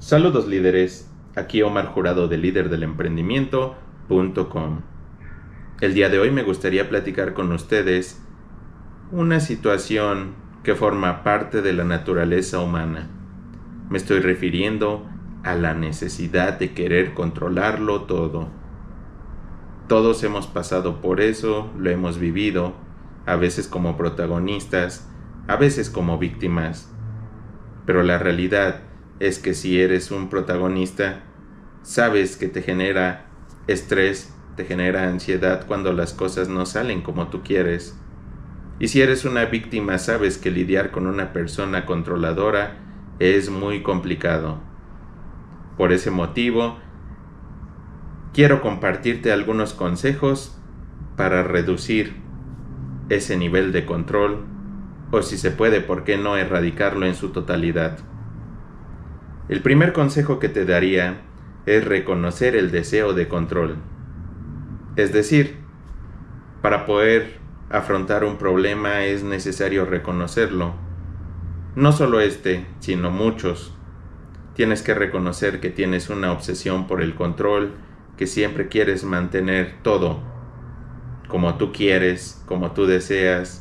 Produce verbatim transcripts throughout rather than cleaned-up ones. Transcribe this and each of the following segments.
Saludos líderes, aquí Omar Jurado de líder del emprendimiento punto com. El día de hoy me gustaría platicar con ustedes una situación que forma parte de la naturaleza humana. Me estoy refiriendo a la necesidad de querer controlarlo todo. Todos hemos pasado por eso, lo hemos vivido, a veces como protagonistas, a veces como víctimas. Pero la realidad es que si eres un protagonista, sabes que te genera estrés, te genera ansiedad cuando las cosas no salen como tú quieres. Y si eres una víctima, sabes que lidiar con una persona controladora es muy complicado. Por ese motivo, quiero compartirte algunos consejos para reducir ese nivel de control, o si se puede, ¿por qué no erradicarlo en su totalidad? El primer consejo que te daría es reconocer el deseo de control. Es decir, para poder afrontar un problema es necesario reconocerlo. No solo este, sino muchos. Tienes que reconocer que tienes una obsesión por el control, que siempre quieres mantener todo como tú quieres, como tú deseas.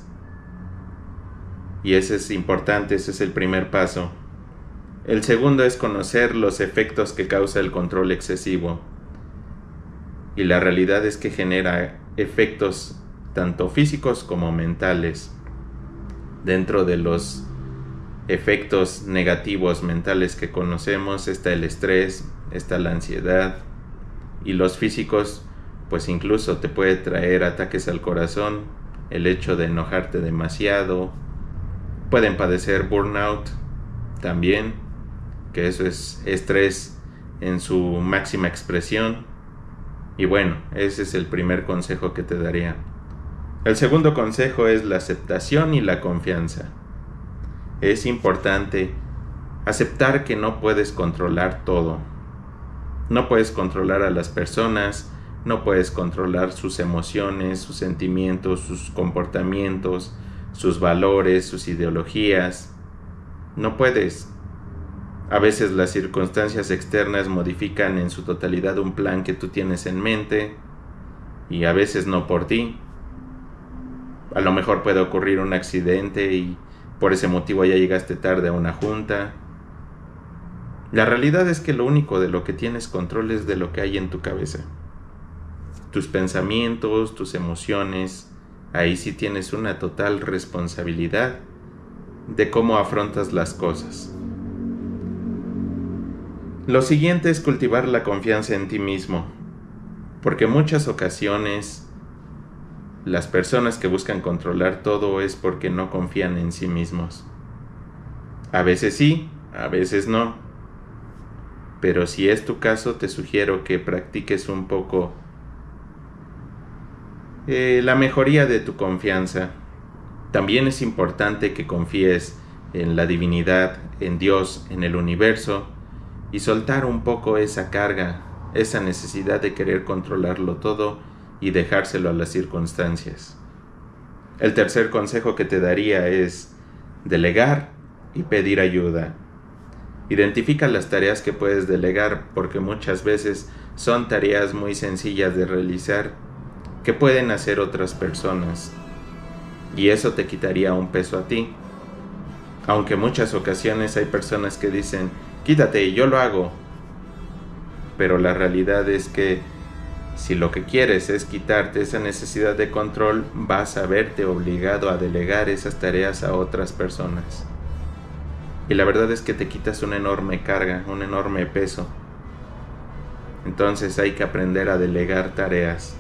Y ese es importante, ese es el primer paso. El segundo es conocer los efectos que causa el control excesivo. Y la realidad es que genera efectos tanto físicos como mentales. Dentro de los efectos negativos mentales que conocemos está el estrés, está la ansiedad, y los físicos pues incluso te puede traer ataques al corazón, el hecho de enojarte demasiado, pueden padecer burnout también, que eso es estrés en su máxima expresión. Y bueno, ese es el primer consejo que te daría. El segundo consejo es la aceptación y la confianza. Es importante aceptar que no puedes controlar todo. No puedes controlar a las personas, no puedes controlar sus emociones, sus sentimientos, sus comportamientos, sus valores, sus ideologías. No puedes. A veces las circunstancias externas modifican en su totalidad un plan que tú tienes en mente, y a veces no por ti. A lo mejor puede ocurrir un accidente y por ese motivo ya llegaste tarde a una junta. La realidad es que lo único de lo que tienes control es de lo que hay en tu cabeza. Tus pensamientos, tus emociones, ahí sí tienes una total responsabilidad de cómo afrontas las cosas. Lo siguiente es cultivar la confianza en ti mismo, porque en muchas ocasiones las personas que buscan controlar todo es porque no confían en sí mismos. A veces sí, a veces no. Pero si es tu caso, te sugiero que practiques un poco eh, la mejoría de tu confianza. También es importante que confíes en la divinidad, en Dios, en el universo, y soltar un poco esa carga, esa necesidad de querer controlarlo todo y dejárselo a las circunstancias. El tercer consejo que te daría es delegar y pedir ayuda. Identifica las tareas que puedes delegar, porque muchas veces son tareas muy sencillas de realizar que pueden hacer otras personas, y eso te quitaría un peso a ti. Aunque en muchas ocasiones hay personas que dicen, quítate, yo lo hago. Pero la realidad es que si lo que quieres es quitarte esa necesidad de control, vas a verte obligado a delegar esas tareas a otras personas. Y la verdad es que te quitas una enorme carga, un enorme peso. Entonces hay que aprender a delegar tareas.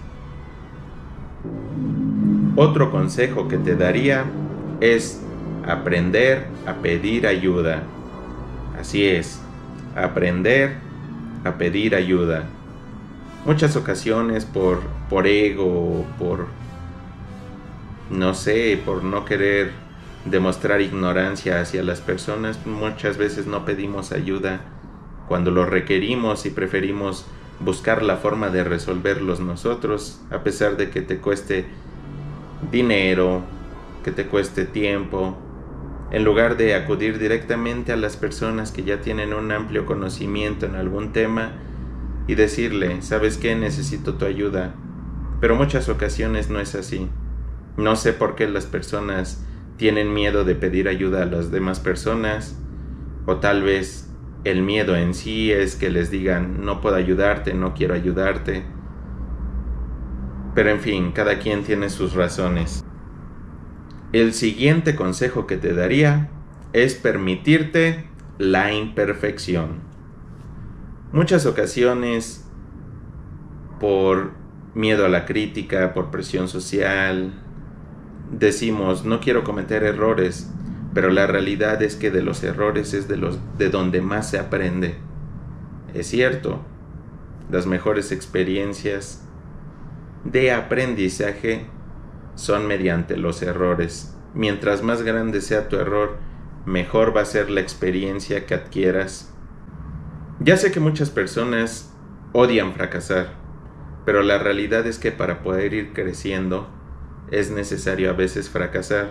Otro consejo que te daría es aprender a pedir ayuda. Así es, aprender a pedir ayuda. Muchas ocasiones por, por ego, por, no sé, por no querer demostrar ignorancia hacia las personas, muchas veces no pedimos ayuda cuando lo requerimos y preferimos buscar la forma de resolverlos nosotros, a pesar de que te cueste dinero, que te cueste tiempo, En lugar de acudir directamente a las personas que ya tienen un amplio conocimiento en algún tema y decirle, ¿sabes qué? Necesito tu ayuda. Pero muchas ocasiones no es así. No sé por qué las personas tienen miedo de pedir ayuda a las demás personas, o tal vez el miedo en sí es que les digan, no puedo ayudarte, no quiero ayudarte. Pero en fin, cada quien tiene sus razones. El siguiente consejo que te daría es permitirte la imperfección. Muchas ocasiones, por miedo a la crítica, por presión social, decimos, no quiero cometer errores, pero la realidad es que de los errores es de, los, de donde más se aprende. Es cierto, las mejores experiencias de aprendizaje son mediante los errores. Mientras más grande sea tu error, mejor va a ser la experiencia que adquieras. Ya sé que muchas personas odian fracasar, pero la realidad es que para poder ir creciendo es necesario a veces fracasar.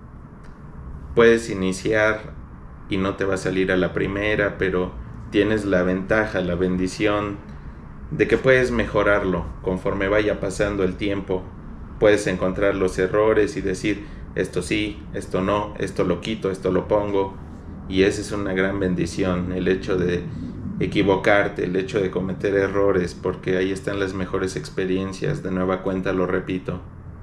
Puedes iniciar y no te va a salir a la primera, pero tienes la ventaja, la bendición de que puedes mejorarlo conforme vaya pasando el tiempo. Puedes encontrar los errores y decir, esto sí, esto no, esto lo quito, esto lo pongo. Y esa es una gran bendición, el hecho de equivocarte, el hecho de cometer errores, porque ahí están las mejores experiencias. De nueva cuenta lo repito.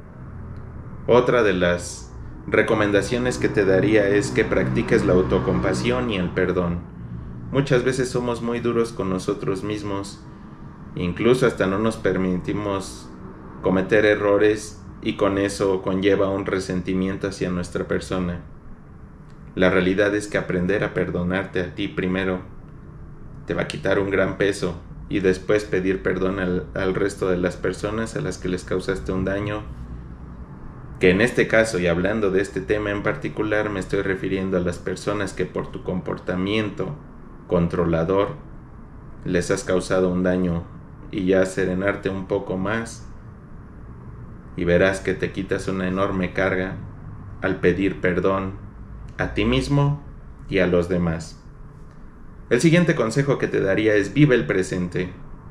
Otra de las recomendaciones que te daría es que practiques la autocompasión y el perdón. Muchas veces somos muy duros con nosotros mismos, incluso hasta no nos permitimos cometer errores y con eso conlleva un resentimiento hacia nuestra persona. La realidad es que aprender a perdonarte a ti primero te va a quitar un gran peso y después pedir perdón al, al resto de las personas a las que les causaste un daño, que en este caso y hablando de este tema en particular me estoy refiriendo a las personas que por tu comportamiento controlador les has causado un daño, y ya serenarte un poco más y verás que te quitas una enorme carga al pedir perdón a ti mismo y a los demás. El siguiente consejo que te daría es vive el presente.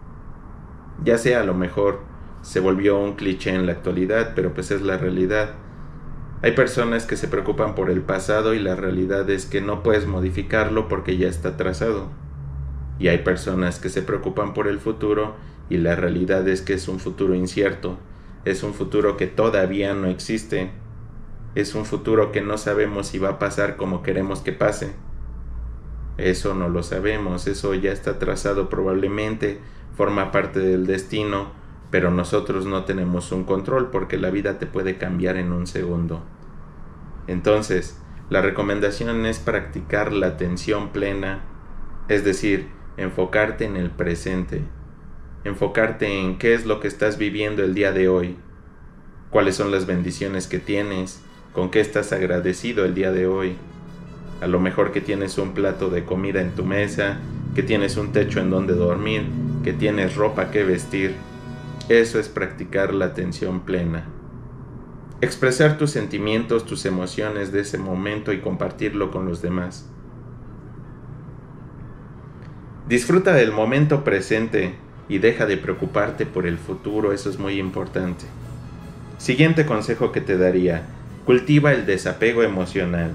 Ya sea, a lo mejor se volvió un cliché en la actualidad, pero pues es la realidad. Hay personas que se preocupan por el pasado y la realidad es que no puedes modificarlo porque ya está trazado. Y hay personas que se preocupan por el futuro y la realidad es que es un futuro incierto. Es un futuro que todavía no existe. Es un futuro que no sabemos si va a pasar como queremos que pase. Eso no lo sabemos, eso ya está trazado probablemente, forma parte del destino, pero nosotros no tenemos un control porque la vida te puede cambiar en un segundo. Entonces, la recomendación es practicar la atención plena, es decir, enfocarte en el presente. Enfocarte en qué es lo que estás viviendo el día de hoy, cuáles son las bendiciones que tienes, con qué estás agradecido el día de hoy. A lo mejor que tienes un plato de comida en tu mesa, que tienes un techo en donde dormir, que tienes ropa que vestir. Eso es practicar la atención plena. Expresar tus sentimientos, tus emociones de ese momento y compartirlo con los demás. Disfruta del momento presente y deja de preocuparte por el futuro, eso es muy importante. Siguiente consejo que te daría, cultiva el desapego emocional.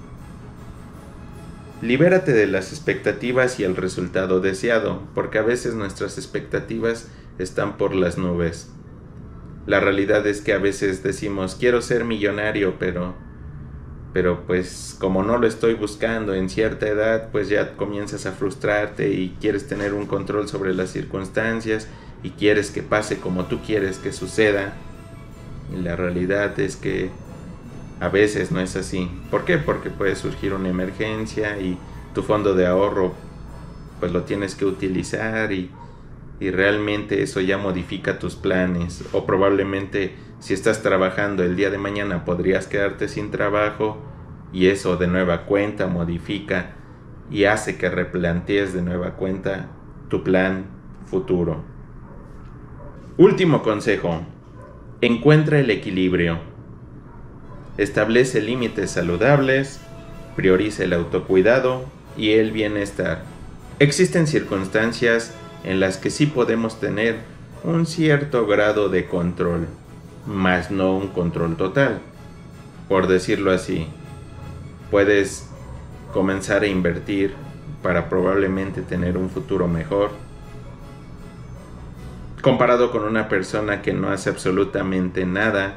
Libérate de las expectativas y el resultado deseado, porque a veces nuestras expectativas están por las nubes. La realidad es que a veces decimos, quiero ser millonario, pero, pero pues como no lo estoy buscando en cierta edad, pues ya comienzas a frustrarte y quieres tener un control sobre las circunstancias y quieres que pase como tú quieres que suceda. Y la realidad es que a veces no es así. ¿Por qué? Porque puede surgir una emergencia y tu fondo de ahorro pues lo tienes que utilizar y, y realmente eso ya modifica tus planes. O probablemente si estás trabajando el día de mañana podrías quedarte sin trabajo y eso de nueva cuenta modifica y hace que replantees de nueva cuenta tu plan futuro. Último consejo. Encuentra el equilibrio. Establece límites saludables prioriza el autocuidado y el bienestar. Existen circunstancias en las que sí podemos tener un cierto grado de control, mas no un control total. Por decirlo así, puedes comenzar a invertir para probablemente tener un futuro mejor, comparado con una persona que no hace absolutamente nada.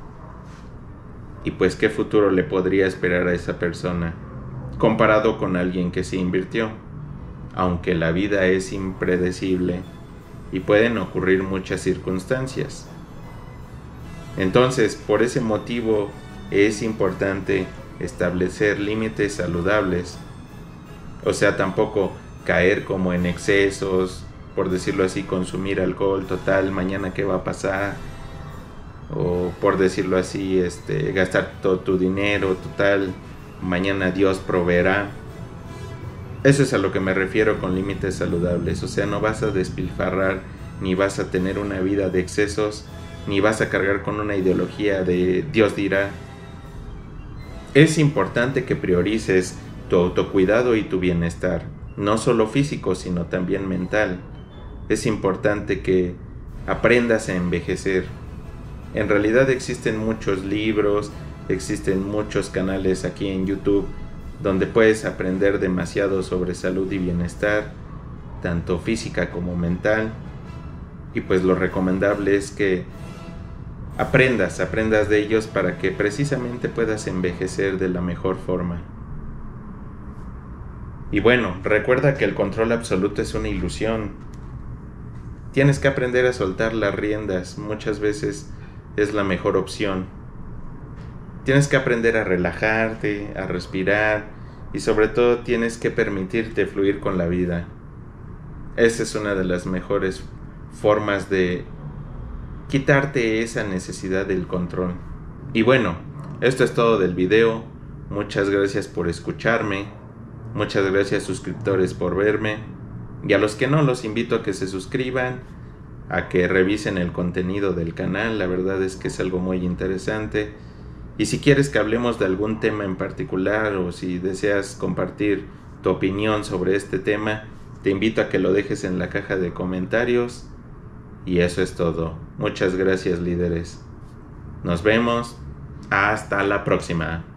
Y pues qué futuro le podría esperar a esa persona comparado con alguien que sí invirtió. Aunque la vida es impredecible y pueden ocurrir muchas circunstancias. Entonces, por ese motivo es importante establecer límites saludables. O sea, tampoco caer como en excesos, por decirlo así, consumir alcohol total, mañana qué va a pasar, o por decirlo así, este, gastar todo tu dinero total, mañana Dios proveerá. Eso es a lo que me refiero con límites saludables. O sea, no vas a despilfarrar, ni vas a tener una vida de excesos, ni vas a cargar con una ideología de Dios dirá. Es importante que priorices tu autocuidado y tu bienestar, no solo físico, sino también mental. Es importante que aprendas a envejecer. En realidad existen muchos libros, existen muchos canales aquí en YouTube donde puedes aprender demasiado sobre salud y bienestar, tanto física como mental. Y pues lo recomendable es que aprendas, aprendas de ellos para que precisamente puedas envejecer de la mejor forma. Y bueno, recuerda que el control absoluto es una ilusión. Tienes que aprender a soltar las riendas, muchas veces es la mejor opción. Tienes que aprender a relajarte, a respirar y sobre todo tienes que permitirte fluir con la vida. Esa es una de las mejores formas de quitarte esa necesidad del control. Y bueno, esto es todo del video. Muchas gracias por escucharme. Muchas gracias suscriptores por verme. Y a los que no, los invito a que se suscriban, a que revisen el contenido del canal. La verdad es que es algo muy interesante. Y si quieres que hablemos de algún tema en particular o si deseas compartir tu opinión sobre este tema, te invito a que lo dejes en la caja de comentarios. Y eso es todo. Muchas gracias, líderes. Nos vemos. Hasta la próxima.